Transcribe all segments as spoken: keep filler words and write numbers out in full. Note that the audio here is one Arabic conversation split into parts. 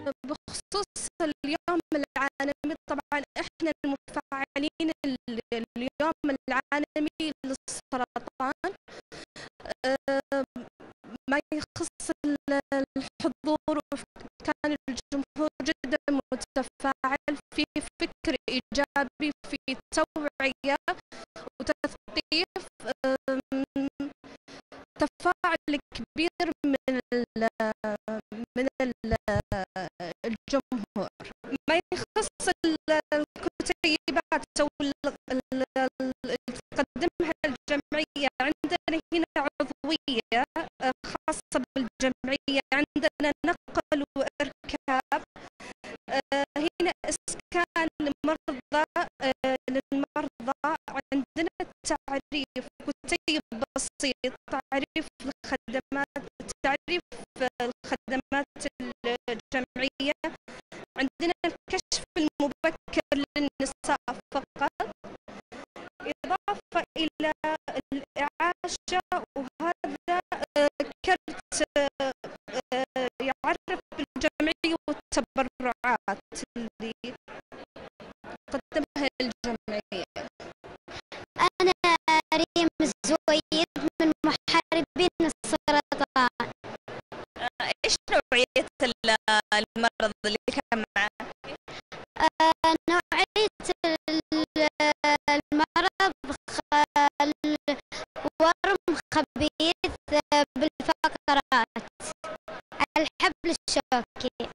بخصوص اليوم العالمي، طبعا احنا المفعلين ال- اليوم العالمي للسرطان. آه، ما يخص ال- الحضور، كان الجمهور جدا متفاعل في فكر إيجابي، في توعية وتثقيف. آم، تفاعل كبير من ال من ال الجمهور. ما يخص ال- الكتيبات أو ال- ال- اللي تقدمها الجمعية، عندنا هنا عضوية آه، خاصة بالجمعية، عندنا نقل وإركاب، آه، هنا إسكان لمرضى آه، للمرضى، عندنا تعريف كتيب بسيط، تعريف الخدمات، تعريف الخدمات الجمعية، عندنا الكشف المبكر للنساء فقط، إضافة إلى الإعاشة. وهذا آه، كرت آه، آه، يعرف بالجمعية والتبرعات اللي تقدمها الجمعية. أنا ريم الزويد من محاربين السرطان. آه، إيش نوعية ال- المرض اللي كان معاه؟ آه، نوعية ال- المرض خ- الورم خبيث آه، بالفقرات، الحبل الشوكي.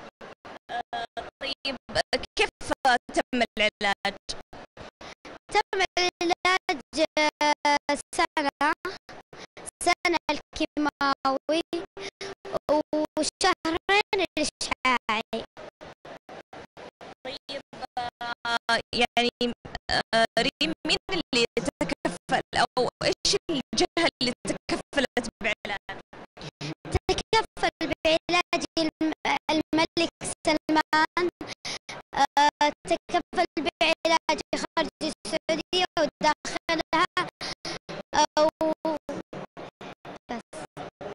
طيب كيف تم العلاج؟ تم العلاج آه، سنة سنة الكيماوي وشهرين الإشعاعي. طيب آه، يعني آه، ريم، مين اللي تكفل أو إيش الجهة اللي تكفلت بعلاج؟ تكفل بعلاج الم- الملك سلمان. آه، تكفل بعلاج خارج السعودية وداخلها. آه، و- بس.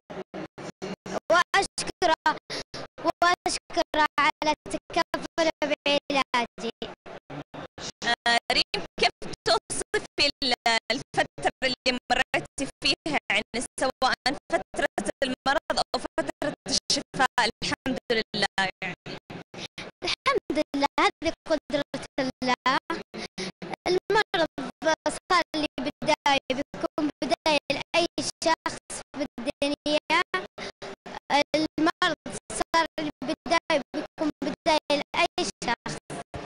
وأشكره وأشكره على التكفل بعلاجي. آه، ريم، كيف توصفي ال- الفترة اللي مريتي فيها، يعني سواء فترة المرض أو فترة الشفاء؟ الحمد لله يعني. الحمد لله، هذه قدرة الله. المرض صار لي بداية، بيكون بداية لأي شخص في الدنيا. المرض صار لي بداية، بيكون بداية لأي شخص.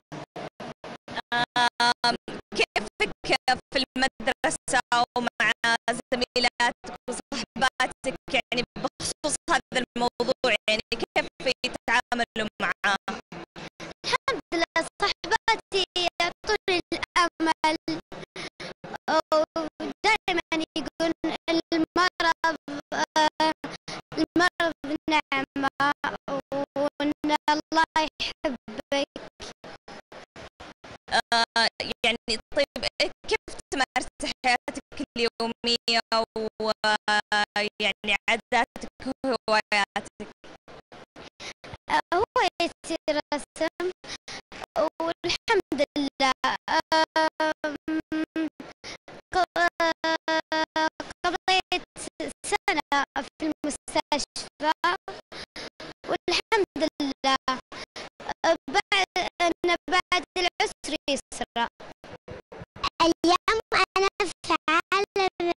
آم، كيفك في المدرسة ومع زميلاتك وصحباتك، يعني بخصوص هذا الموضوع، يعني كيف يتعاملوا معاه؟ الحمد لله، صحباتي يعطوني الأمل ودائما يقولون المرض آه، المرض نعمة، وإن الله يحبك. آه، يعني طيب كيف تمارس حياتك اليومية ويعني عاداتك وهواياتك؟ هوايتي الرسم والحمد لله. آم، ق- قضيت سنة في المستشفى والحمد لله. بعد أن بعد العسر يسرا. اليوم أنا في عالم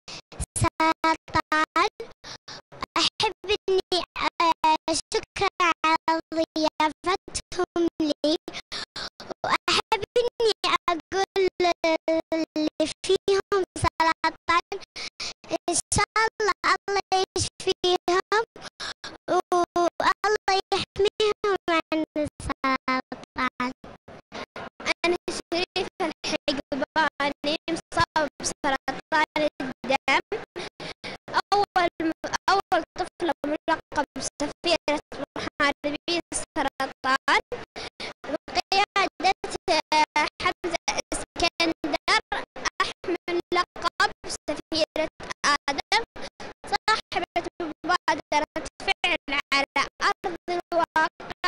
سرطان. أحب إني أشكر على ضيافتهم لي، وأحب إني أقول اللي فيهم سرطان إن شاء الله الله يشفيهم والله يحميهم عن السرطان. أنا شريفة الحقباني، مصاب بسرطان الدم. أول أول طفلة ملقب بسفيرة محاربين السرطان بقيادة حمزة اسكندر، أحمل لقب سفيرة آدم، صاحبة مبادرة فعل على أرض الواقع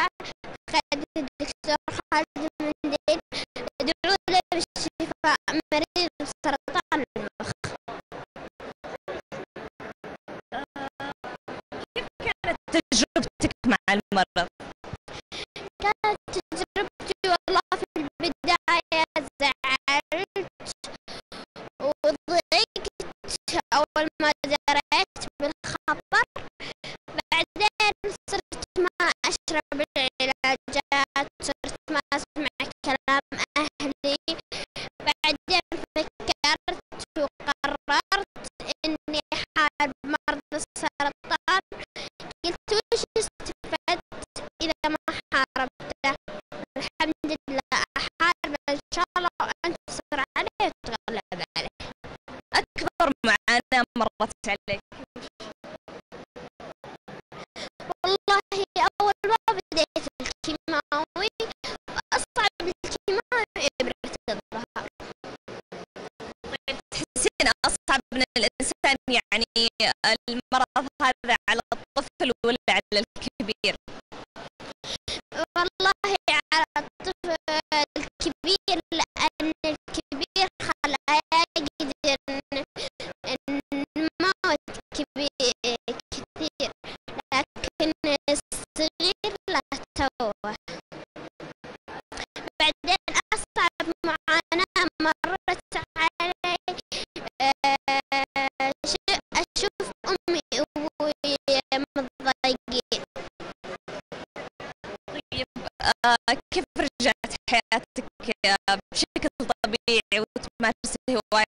المرض؟ كانت تجربتي والله في البداية زعلت وضيقت أول ما دريت بالخبر. بعدين صرت ما أشرب العلاجات، صرت ما أسمع كلام أهلي. بعدين فكرت وقررت إني أحارب مرض السرطان. قلت وش استفدت إذا ما حاربته؟ الحمد لله أحارب إن شاء الله وأنتصر عليه وأتغلب عليه. أكبر معاناة مرت عليك؟ والله أول ما بديت الكيماوي، وأصعب الكيماوي إبرة الظهر. طيب تحسين أصعب من الإنسان يعني المرض هذا على الطفل ولا على الكبير؟ والله على الطفل الكبير، لأن الكبير خلايا يقدر نموت كبير كثير، لكن الصغير لا توه. بعدين أصعب معاناة مرت علي آه، ش- أشوف أمي وأبوي متضايقين. طيب آه كيف رجعت حياتك آه، بشكل طبيعي وتمارس هواياتك